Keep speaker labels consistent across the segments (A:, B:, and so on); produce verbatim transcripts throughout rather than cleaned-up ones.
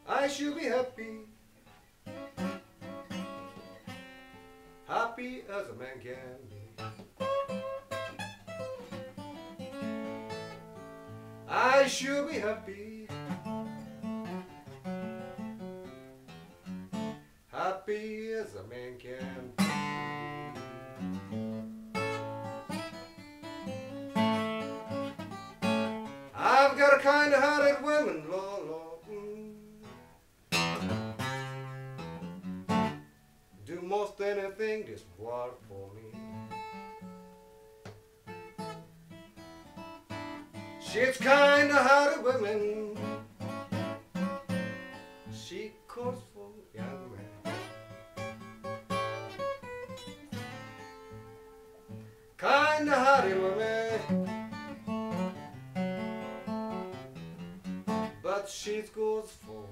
A: I should be happy, happy as a man can be. I should be happy, happy as a man can be. I've got a kind-hearted woman, Lord, Lord, mm. Do most anything this world for me. She's kind-hearted woman. She calls for young man. Kind-hearted woman. But she goes for,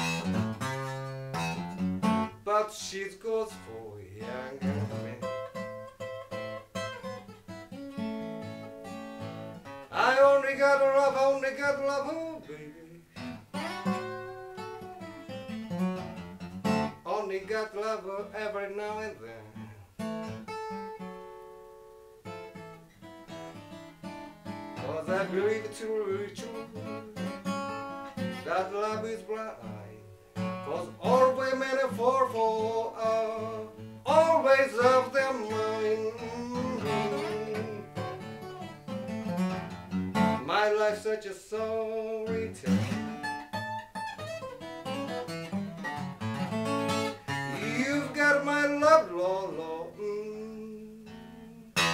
A: but she goes for younger men. I only got love, only got love, oh baby. Only got love every now and then. 'Cause I believe it's really true that love is blind. 'Cause all women fall for uh, always of their mind. My life's such a sorry tale. You've got my love, Lord, Lord, mm.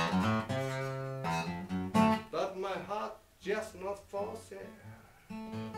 A: But my heart just not for sale.